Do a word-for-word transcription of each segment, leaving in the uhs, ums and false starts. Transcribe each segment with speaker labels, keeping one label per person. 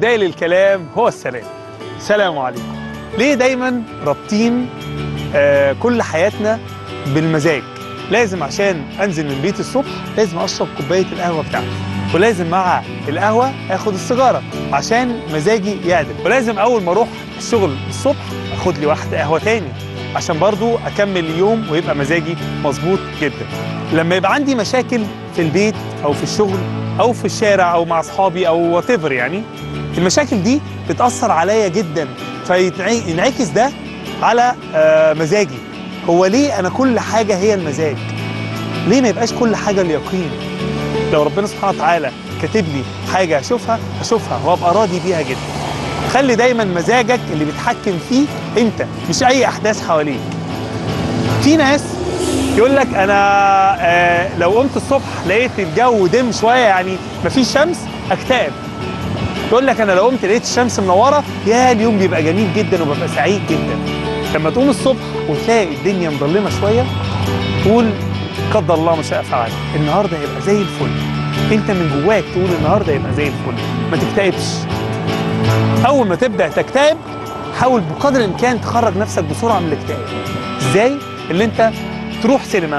Speaker 1: بداية للكلام هو السلام. سلام عليكم. ليه دايما رابطين آه كل حياتنا بالمزاج؟ لازم عشان انزل من بيت الصبح لازم اشرب كوبايه القهوه بتاعتي، ولازم مع القهوه اخد السيجاره عشان مزاجي يعدل، ولازم اول ما اروح الشغل الصبح اخد لي واحده قهوه تاني عشان برضو اكمل اليوم ويبقى مزاجي مظبوط جدا. لما يبقى عندي مشاكل في البيت او في الشغل او في الشارع او مع اصحابي او وات ايفر، يعني المشاكل دي بتاثر عليا جدا، فينعكس ده على آه مزاجي. هو ليه انا كل حاجه هي المزاج؟ ليه ما يبقاش كل حاجه اليقين؟ لو ربنا سبحانه وتعالى كاتب لي حاجه اشوفها اشوفها وابقى راضي بيها جدا. خلي دايما مزاجك اللي بيتحكم فيه انت، مش اي احداث حواليك. في ناس يقول لك انا آه لو قمت الصبح لقيت الجو دم شويه، يعني مفيش شمس، اكتئب. يقول لك انا لو قمت لقيت الشمس منوره، يا اليوم بيبقى جميل جدا وببقى سعيد جدا. لما تقوم الصبح وتلاقي الدنيا مظلمه شويه، قول قدر الله ما شاء فعل، النهارده هيبقى زي الفل. انت من جواك تقول النهارده هيبقى زي الفل، ما تكتئبش. اول ما تبدا تكتئب حاول بقدر الامكان تخرج نفسك بسرعه من الاكتئاب. ازاي؟ اللي انت تروح سينما،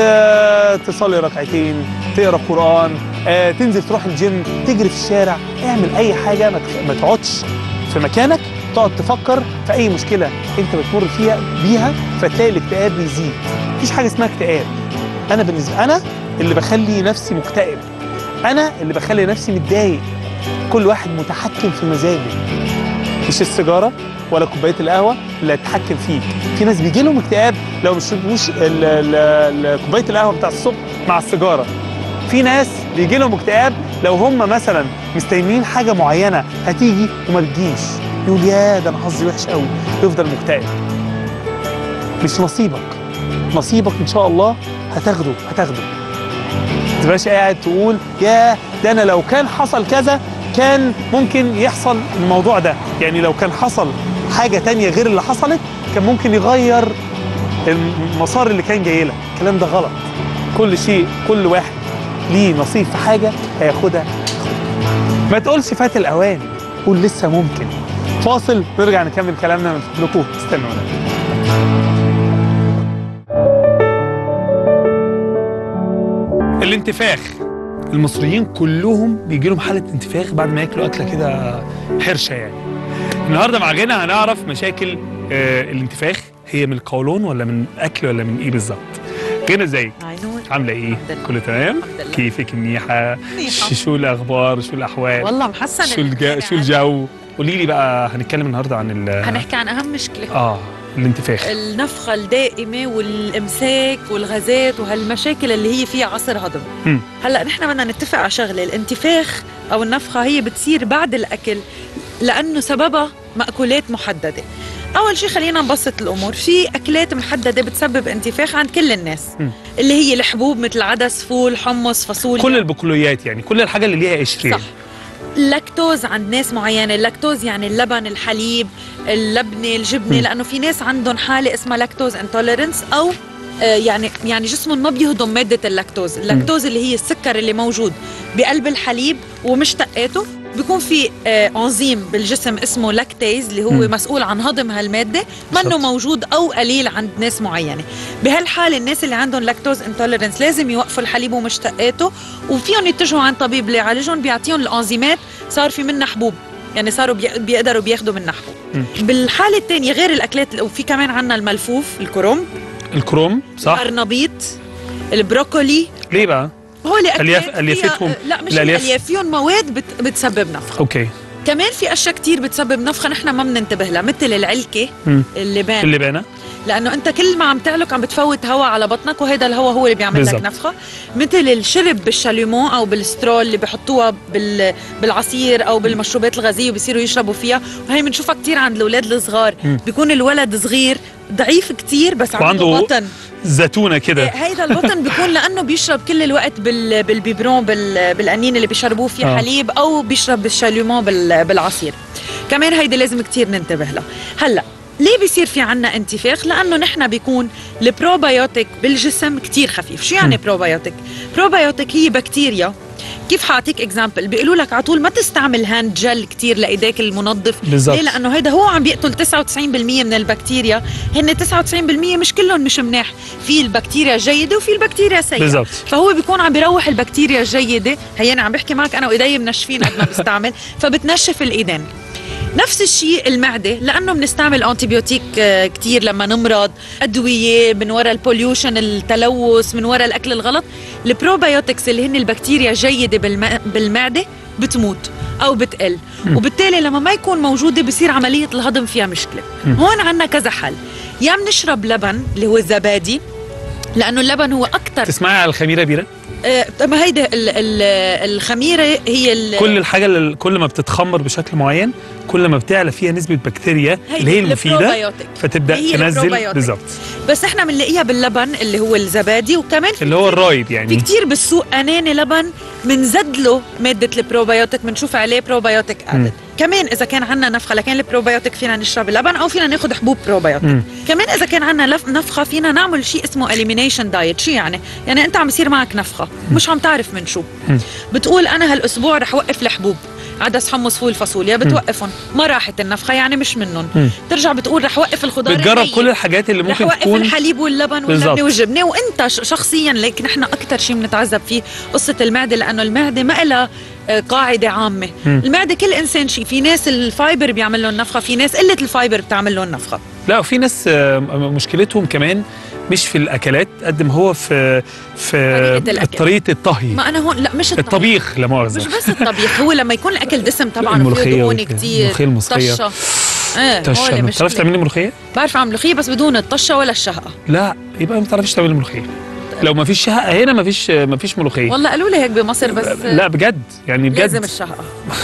Speaker 1: تصلي ركعتين، تقرا قران، آه، تنزل تروح الجيم، تجري في الشارع، اعمل اي حاجه، ما تقعدش في مكانك تقعد تفكر في اي مشكله انت بتمر فيها بيها فتلاقي الاكتئاب بيزيد. مفيش حاجه اسمها اكتئاب. انا بالنسبه انا اللي بخلي نفسي مكتئب، انا اللي بخلي نفسي متضايق. كل واحد متحكم في مزاجه، مش السيجاره ولا كوبايه القهوه اللي هتتحكم فيك. في ناس بيجي لهم اكتئاب لو مش شربوش كوبايه القهوه بتاع الصبح مع السيجاره. في ناس بيجي لهم اكتئاب لو هم مثلا مستنيين حاجه معينه هتيجي وما تجيش، يقول يا ده انا حظي وحش قوي، يفضل مكتئب. مش نصيبك، نصيبك ان شاء الله هتاخده هتاخده. ما تبقاش قاعد تقول يا ده انا لو كان حصل كذا كان ممكن يحصل الموضوع ده، يعني لو كان حصل حاجه تانية غير اللي حصلت كان ممكن يغير المسار اللي كان جاي لك. الكلام ده غلط. كل شيء كل واحد ليه نصيب في حاجه هياخدها. ما تقولش فات الاوان، قول لسه ممكن. فاصل نرجع نكمل كلامنا من فضلكم، استنونا. الانتفاخ، المصريين كلهم بيجي لهم حاله انتفاخ بعد ما ياكلوا اكله كده حرشه. يعني النهارده مع غنى هنعرف مشاكل آه الانتفاخ هي من القولون ولا من اكل ولا من ايه بالظبط. غنى ازيك؟ عامله ايه؟ كله تمام؟ كيفك؟ منيحه؟ شو الاخبار؟ شو الاحوال؟
Speaker 2: والله محسن.
Speaker 1: شو الجو؟ شو الجو؟ قولي لي بقى، هنتكلم النهارده عن ال
Speaker 2: هنحكي عن اهم مشكله
Speaker 1: اه الانتفاخ،
Speaker 2: النفخه الدائمه والامساك والغازات وهالمشاكل اللي هي فيها عسر هضم. م. هلا نحن بدنا نتفق على شغله، الانتفاخ او النفخه هي بتصير بعد الاكل لانه سببها مأكولات محدده. اول شيء خلينا نبسط الامور، في اكلات محدده بتسبب انتفاخ عند كل الناس، م. اللي هي الحبوب مثل عدس، فول، حمص، فاصوليا،
Speaker 1: كل البقوليات، يعني كل الحاجه اللي ليها قشرين.
Speaker 2: صح. اللاكتوز عند ناس معينه، اللاكتوز يعني اللبن، الحليب، اللبنه، الجبنه، م. لانه في ناس عندهم حاله اسمها لاكتوز انتوليرنس، او آه يعني يعني جسمهم ما بيهضم ماده اللاكتوز. اللاكتوز م. اللي هي السكر اللي موجود بقلب الحليب ومشتقاته، بيكون في آه انزيم بالجسم اسمه لاكتيز اللي هو م. مسؤول عن هضم هالماده، منه موجود او قليل عند ناس معينه. بهالحاله الناس اللي عندهم لاكتوز انتوليرنس لازم يوقفوا الحليب ومشتقاته، وفيهم يتجهوا عند طبيب ليعالجهم، بيعطيهم الانزيمات، صار في منها حبوب، يعني صاروا بيقدروا بياخذوا منها حبوب. بالحاله الثانيه غير الاكلات، وفي كمان عندنا الملفوف، الكرنب،
Speaker 1: الكرنب صح،
Speaker 2: القرنبيط، البروكولي.
Speaker 1: ليه بقى؟
Speaker 2: هو
Speaker 1: الياف اليافتهم؟
Speaker 2: لا مش الالياف، فيهم مواد بت بتسبب نفخه.
Speaker 1: اوكي.
Speaker 2: كمان في اشياء كثير بتسبب نفخه نحن ما بننتبه لها، مثل العلكه، م. اللبان
Speaker 1: اللبانه،
Speaker 2: لانه انت كل ما عم تعلق عم بتفوت هواء على بطنك، وهذا الهواء هو اللي بيعمل بالزبط. لك نفخه. مثل الشرب بالشاليمون او بالسترول اللي بحطوها بال... بالعصير او بالمشروبات الغازيه وبيصيروا يشربوا فيها، وهي بنشوفها كثير عند الاولاد الصغار. م. بيكون الولد صغير ضعيف كثير بس عنده بطن
Speaker 1: زيتونه كده،
Speaker 2: هيدا البطن بيكون لانه بيشرب كل الوقت بال... بالبيبرون بال... بالقنين اللي بيشربوه فيه آه. حليب، او بيشرب بالشاليمون بال... بالعصير. كمان هيدا لازم كثير ننتبه له. هلا ليه بيصير في عنا انتفاخ؟ لانه نحن بيكون البروبايوتيك بالجسم كثير خفيف. شو يعني بروبايوتيك؟ بروبايوتيك هي بكتيريا كيف حاعطيك اكزامبل؟ بيقولوا لك على طول ما تستعمل هاند جل كثير لايديك المنظف.
Speaker 1: بالزبط.
Speaker 2: ليه؟ لانه هيدا هو عم بيقتل تسعة وتسعين بالمية من البكتيريا. هن تسعة وتسعين بالمية مش كلهم مش مناح، في البكتيريا جيده وفي البكتيريا سيئه.
Speaker 1: بالزبط.
Speaker 2: فهو بيكون عم بيروح البكتيريا الجيده، هي انا عم بحكي معك انا وايدي منشفين قد ما بستعمل، فبتنشف الايدين. نفس الشيء المعده، لانه بنستعمل انتيبيوتيك كثير لما نمرض، ادويه من وراء البوليوشن، التلوث، من وراء الاكل الغلط. البروبايوتكس اللي هن البكتيريا الجيده بالمعده بتموت او بتقل، م. وبالتالي لما ما يكون موجوده بصير عمليه الهضم فيها مشكله. م. هون عندنا كذا حل. يا بنشرب لبن اللي هو الزبادي، لانه اللبن هو اكثر.
Speaker 1: تسمعي على الخميره بيره؟
Speaker 2: آه، ما هيدا ال ال الخميره هي ال
Speaker 1: كل الحاجه اللي كل ما بتتخمر بشكل معين كل ما بتعلى فيها نسبه بكتيريا اللي هي المفيده، فتبدا تنزل. بالظبط.
Speaker 2: بس احنا بنلاقيها باللبن اللي هو الزبادي، وكمان
Speaker 1: اللي هو الرايب. يعني
Speaker 2: في كتير بالسوق اناني لبن بنزد له ماده البروبايوتيك، بنشوف عليه بروبايوتيك ادد. كمان اذا كان عندنا نفخه، لكن البروبايوتيك فينا نشرب اللبن او فينا ناخذ حبوب بروبايوتيك. م. كمان اذا كان عندنا نفخه فينا نعمل شيء اسمه اليمينيشن دايت. شو يعني؟ يعني انت عم يصير معك نفخه مش عم تعرف من شو، م. بتقول انا هالاسبوع رح اوقف الحبوب، عدس، حمص، فول، فاصوليا، بتوقفهم، ما راحت النفخه يعني مش منهم. ترجع بتقول رح اوقف الخضار،
Speaker 1: بتجرب كل الحاجات اللي ممكن
Speaker 2: رح
Speaker 1: تكون،
Speaker 2: رح اوقف الحليب واللبن واللبنه والجبنه. وانت شخصيا، لكن احنا اكثر شيء بنتعذب فيه قصه المعده، لانه المعده ما لها قاعده عامه. م. المعده كل انسان شيء، في ناس الفايبر بيعمل لهم نفخه، في ناس قله الفايبر بتعمل لهم نفخه.
Speaker 1: لا، وفي ناس مشكلتهم كمان مش في الاكلات قد ما هو في في
Speaker 2: طريقه,
Speaker 1: طريقة الطهي.
Speaker 2: ما انا هون لا مش الطبيخ,
Speaker 1: الطبيخ لا مؤاخذه،
Speaker 2: مش بس الطبيخ. هو لما يكون الاكل دسم طبعا وفيه دهون كثير،
Speaker 1: الملوخيه المصريه،
Speaker 2: طشه. ايه
Speaker 1: طشه. ما بتعرفش تعملي ملوخيه؟
Speaker 2: بعرف اعمل ملوخيه بس بدون الطشه ولا الشهقه.
Speaker 1: لا، يبقى ما بتعرفيش تعملي ملوخيه. لو ما فيش شهقه هنا ما فيش ما فيش ملوخيه.
Speaker 2: والله قالوا لي هيك بمصر، بس
Speaker 1: لا بجد يعني بجد
Speaker 2: لازم الشهقه.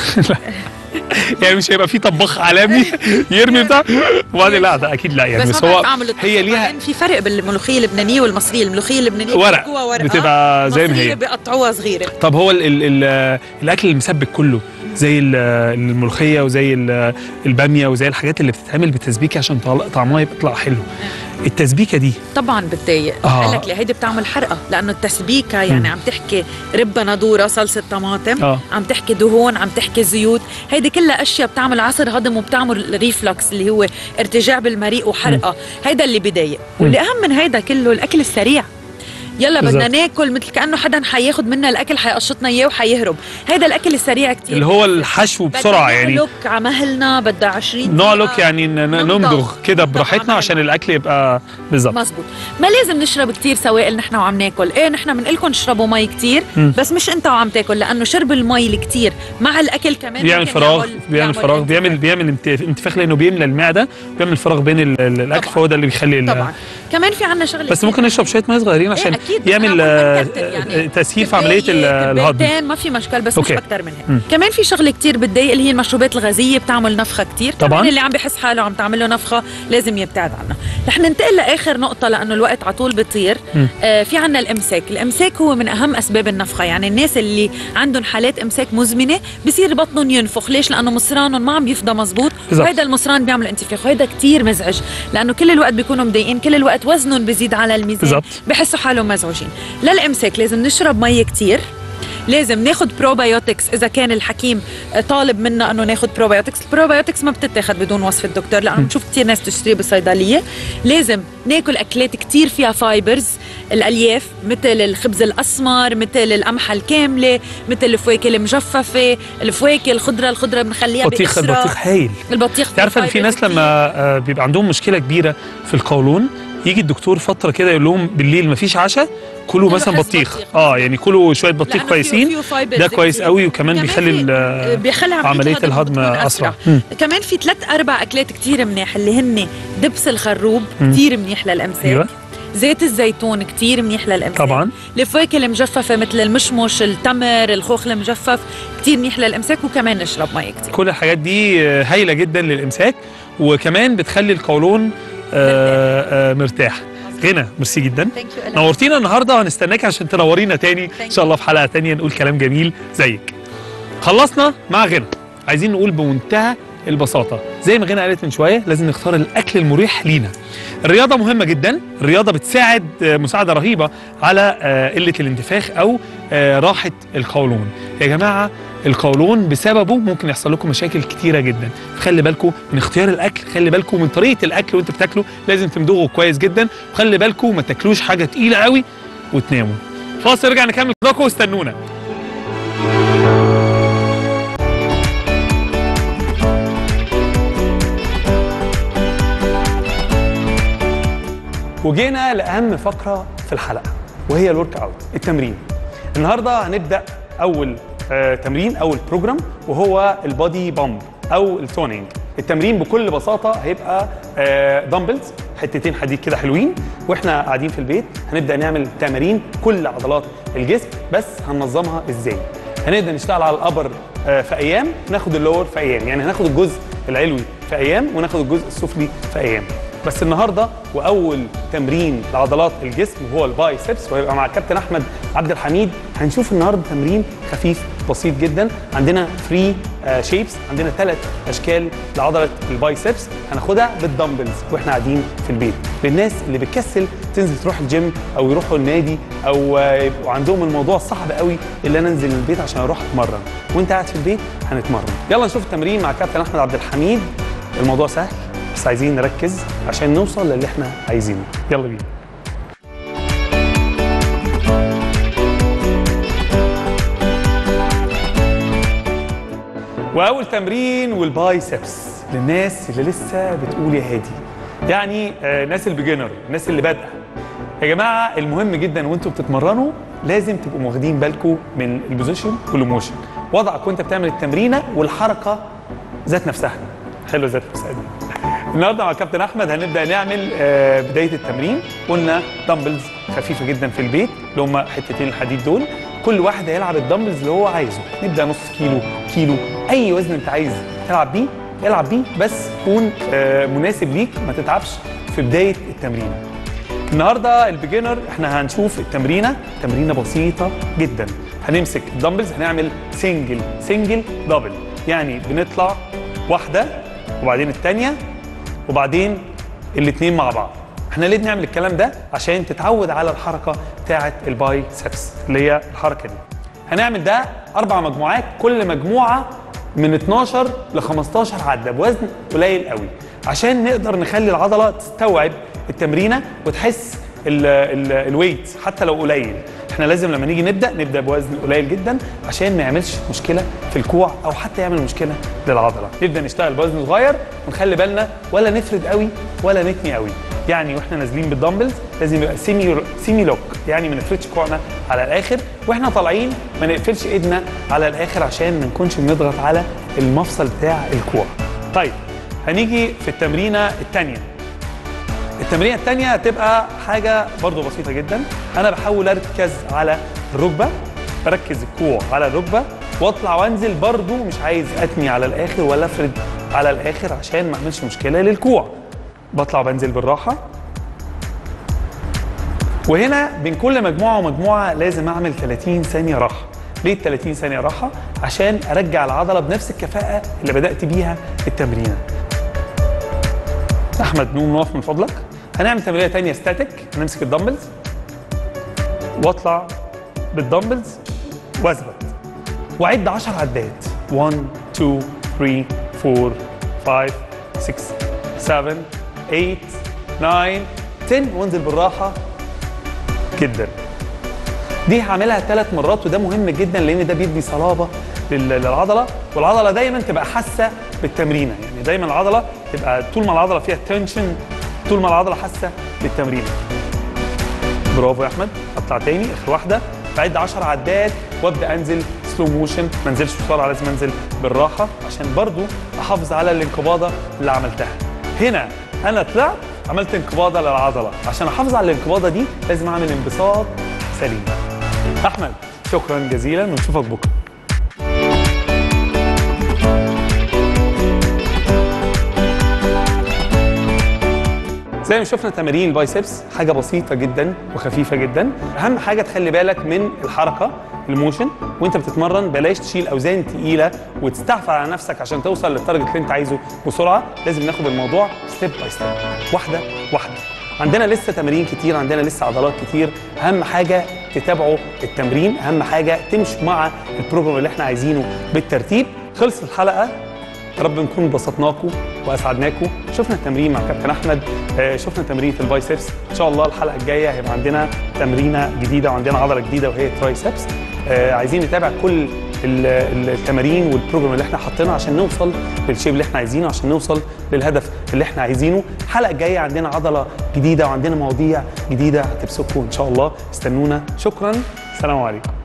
Speaker 1: يعني مش هيبقى في طباخ عالمي يرمي بتاع وبعدين. لا ده اكيد لا يعني،
Speaker 2: بس,
Speaker 1: بس هو هي ليها
Speaker 2: في فرق بين الملوخيه اللبنانيه والمصريه. الملوخيه اللبنانيه
Speaker 1: ورق, ورق بتبقى زي ما هي،
Speaker 2: بيقطعوها صغيره.
Speaker 1: طب هو ال ال ال الاكل المسبك كله زي الملوخيه وزي الباميه وزي الحاجات اللي بتتعمل بالتسبيكه عشان طعمها يطلع حلو، التسبيكه دي
Speaker 2: طبعا بتضايق.
Speaker 1: آه.
Speaker 2: قال لك ليه هيدي بتعمل حرقه، لانه التسبيكه يعني م. عم تحكي ربة ندوره، صلصه طماطم، آه. عم تحكي دهون، عم تحكي زيوت، هيدي كلها اشياء بتعمل عصر هضم وبتعمل ريفلكس اللي هو ارتجاع بالمريء وحرقه. م. هيدا اللي بضايق. واللي اهم من هيدا كله الاكل السريع. يلا بدنا ناكل مثل كانه حدا حياخد منا الاكل حيقشطنا اياه وحيهرب. هيدا الاكل السريع كثير
Speaker 1: اللي هو الحشو بسرعه يعني.
Speaker 2: نعلق على مهلنا، بدها عشرين
Speaker 1: نعلق يعني نمضغ كده براحتنا عشان الاكل يبقى بالظبط
Speaker 2: مزبوط. ما لازم نشرب كثير سوائل نحن وعم ناكل. ايه نحن بنقول لكم اشربوا مي كثير، بس مش انت وعم تاكل، لانه شرب المي الكثير مع الاكل كمان
Speaker 1: بيعمل فراغ، بيعمل فراغ، بيعمل بيعمل انتفاخ، لانه بيملى المعده، بيعمل فراغ بين الاكل، فهو ده اللي بيخلي
Speaker 2: طبعا. كمان في عندنا شغله
Speaker 1: بس ممكن نشرب شويه مي صغيرين عشان يعمل يعني تسهيل في عمليه الهضم.
Speaker 2: ما في مشكل، بس أوكي. مش اكثر من هيك. كمان في شغله كثير بتضايق اللي هي المشروبات الغازيه، بتعمل نفخه كثير. طبعا اللي عم بحس حاله عم تعمل له نفخه لازم يبتعد عنها. رح ننتقل لاخر نقطه لانه الوقت على طول بيطير. آه في عندنا الامساك. الامساك هو من اهم اسباب النفخه. يعني الناس اللي عندهم حالات امساك مزمنه بصير بطنهم ينفخ. ليش؟ لانه مصرانهم ما عم يفضى مزبوط، وهذا المصران بيعمل انتفاخ، وهذا كثير مزعج لانه كل الوقت بيكونوا مضايقين، كل الوقت وزنهم بيزيد على الميزان، بحسوا حالهم مزعوجين. للامساك لازم نشرب مي كتير، لازم ناخد بروبايوتكس اذا كان الحكيم طالب منا انه ناخد بروبايوتكس. البروبايوتكس ما بتتاخد بدون وصفه الدكتور، لانه بنشوف كثير ناس تشتريه بالصيدليه. لازم ناكل اكلات كثير فيها فايبرز، الالياف مثل الخبز الاسمر، مثل القمحه الكامله، مثل الفواكه المجففه، الفواكه الخضره الخضره بنخليها
Speaker 1: بطيخ. البطيخ هايل.
Speaker 2: البطيخ
Speaker 1: تعرف ان في ناس لما بيبقى عندهم مشكله كبيره في القولون يجي الدكتور فتره كده يقول لهم بالليل مفيش عشاء، كلوا مثلا بطيخ. بطيخ اه يعني كلوا شويه بطيخ كويسين، ده كويس قوي، وكمان بيخلي
Speaker 2: بيخلي
Speaker 1: عمليه الهضم اسرع.
Speaker 2: كمان في ثلاث اربع اكلات كثير منيح اللي هن دبس الخروب كثير منيح للامساك. أيوة. زيت الزيتون كتير منيح للامساك. طبعا الفواكه المجففه مثل المشمش، التمر، الخوخ المجفف كتير منيح للامساك، وكمان نشرب مي كتير.
Speaker 1: كل الحاجات دي هايله جدا للامساك، وكمان بتخلي القولون آه آه مرتاح. غنى ميرسي جدا، نورتينا النهارده، وهنستناك عشان تنورينا تاني ان شاء الله في حلقه تانيه نقول كلام جميل زيك. خلصنا مع غنى، عايزين نقول بمنتهى البساطه. زي ما غنى قالت من شويه لازم نختار الاكل المريح لينا. الرياضه مهمه جدا، الرياضه بتساعد مساعده رهيبه على قله الانتفاخ او راحه القولون. يا جماعه القولون بسببه ممكن يحصل لكم مشاكل كتيره جدا، خلي بالكم من اختيار الاكل، خلي بالكم من طريقه الاكل وانت بتاكله، لازم تمضغه كويس جدا، وخلي بالكم ما تاكلوش حاجه تقيله قوي وتناموا. فاصل نرجع نكمل لكم واستنونا. وجينا لاهم فقره في الحلقه وهي الورك اوت، التمرين. النهارده هنبدا اول آه تمرين، اول بروجرام، وهو البادي بامب او التونينج. التمرين بكل بساطه هيبقى آه دمبلز، حتتين حديد كده حلوين، واحنا قاعدين في البيت هنبدا نعمل تمارين كل عضلات الجسم، بس هننظمها ازاي؟ هنبدا نشتغل على الابر آه في ايام، ناخد اللور في ايام، يعني هناخد الجزء العلوي في ايام وناخد الجزء السفلي في ايام. بس النهارده واول تمرين لعضلات الجسم وهو البايسبس، وهيبقى مع الكابتن احمد عبد الحميد. هنشوف النهارده تمرين خفيف بسيط جدا. عندنا ثلاث شيبس، عندنا ثلاث اشكال لعضله البايسبس هناخدها بالدمبلز واحنا قاعدين في البيت. للناس اللي بتكسل تنزل تروح الجيم او يروحوا النادي او يبقوا عندهم الموضوع صعب قوي اللي انا انزل البيت عشان اروح اتمرن، وانت قاعد في البيت هنتمرن. يلا نشوف التمرين مع الكابتن احمد عبد الحميد. الموضوع سهل بس عايزين نركز عشان نوصل للي احنا عايزينه. يلا بينا. واول تمرين والبايسبس للناس اللي لسه بتقول يا هادي، يعني آه ناس البيجنر، الناس اللي بادئه. يا جماعه المهم جدا وانتوا بتتمرنوا لازم تبقوا واخدين بالكم من البوزيشن والموشن، وضعك وانت بتعمل التمرينه والحركه ذات نفسها. حلو ذات نفسها دي. النهارده مع الكابتن احمد هنبدا نعمل آه بدايه التمرين. قلنا دمبلز خفيفه جدا في البيت اللي هم حتتين الحديد دول، كل واحد هيلعب الدمبلز اللي هو عايزه. نبدا نص كيلو، كيلو، اي وزن انت عايز تلعب بيه العب بيه، بس يكون آه مناسب ليك، ما تتعبش في بدايه التمرين. النهارده البيجنر احنا هنشوف التمرينه، تمرينه بسيطه جدا. هنمسك الدمبلز هنعمل سنجل سنجل دبل، يعني بنطلع واحده وبعدين الثانيه وبعدين الاثنين مع بعض. احنا ليه بنعمل الكلام ده؟ عشان تتعود على الحركه بتاعه البايسبس اللي هي الحركه دي. هنعمل ده اربع مجموعات، كل مجموعه من اتناشر ل خمستاشر عده بوزن قليل قوي، عشان نقدر نخلي العضله تستوعب التمرينه وتحس الويت حتى لو قليل. احنا لازم لما نيجي نبدا نبدا بوزن قليل جدا عشان ما يعملش مشكله في الكوع او حتى يعمل مشكله للعضله. نبدا نشتغل بوزن صغير ونخلي بالنا ولا نفرد قوي ولا نتني قوي، يعني واحنا نازلين بالدمبلز لازم يبقى سيمي سيمي لوك، يعني ما نفردش كوعنا على الاخر، واحنا طالعين ما نقفلش ايدنا على الاخر عشان ما نكونش بنضغط على المفصل بتاع الكوع. طيب هنيجي في التمرينه الثانيه. التمرينه الثانيه هتبقى حاجه برضو بسيطه جدا. انا بحاول اركز على الركبه، بركز الكوع على الركبه واطلع وانزل، برضو مش عايز اتني على الاخر ولا افرد على الاخر عشان ما اعملش مشكله للكوع. بطلع وبنزل بالراحه. وهنا بين كل مجموعه ومجموعه لازم اعمل ثلاثين ثانيه راحه. ليه ثلاثين ثانيه راحه؟ عشان ارجع العضله بنفس الكفاءه اللي بدات بيها التمرينه. احمد نقوم نقف من فضلك. هنعمل تمرينه ثانيه ستاتيك، هنمسك الدمبلز واطلع بالدمبلز واثبت واعد عشر عدات، واحد اتنين تلاتة أربعة خمسة ستة سبعة ثمانية تسعة عشرة، وانزل بالراحه جدا. دي هعملها ثلاث مرات وده مهم جدا لان ده بيدي صلابه للعضله، والعضله دايما تبقى حاسه بالتمرينه، يعني دايما العضله تبقى طول ما العضله فيها تنشن، طول ما العضله حاسه بالتمرين. برافو يا احمد. اطلع تاني اخر واحده، بعد عشر عدات وابدا انزل سلو موشن، ما انزلش بسرعه، لازم انزل بالراحه عشان برضو احافظ على الانقباضه اللي عملتها. هنا انا طلعت عملت انقباضه للعضله، عشان احافظ على الانقباضه دي لازم اعمل انبساط سليم. احمد شكرا جزيلا ونشوفك بكره. زي ما شفنا تمارين البايسبس حاجه بسيطه جدا وخفيفه جدا. اهم حاجه تخلي بالك من الحركه الموشن وانت بتتمرن، بلاش تشيل اوزان تقيله وتستعفى على نفسك عشان توصل للتارجت اللي انت عايزه بسرعه. لازم ناخد الموضوع ستيب باي ستيب، واحده واحده. عندنا لسه تمارين كتير، عندنا لسه عضلات كتير. اهم حاجه تتابعوا التمرين، اهم حاجه تمشوا مع البروجرام اللي احنا عايزينه بالترتيب. خلصت الحلقه، يا رب نكون بسطناكم واسعدناكم. شفنا التمرين مع كابتن احمد، شفنا تمرين في البايسبس. ان شاء الله الحلقه الجايه هيبقى عندنا تمرينه جديده وعندنا عضله جديده وهي الترايسبس. عايزين نتابع كل التمارين والبروجرام اللي احنا حاطينه عشان نوصل للشيب اللي احنا عايزينه، عشان نوصل للهدف اللي احنا عايزينه. الحلقه الجايه عندنا عضله جديده وعندنا مواضيع جديده هتبسطكم ان شاء الله. استنونا. شكرا، السلام عليكم.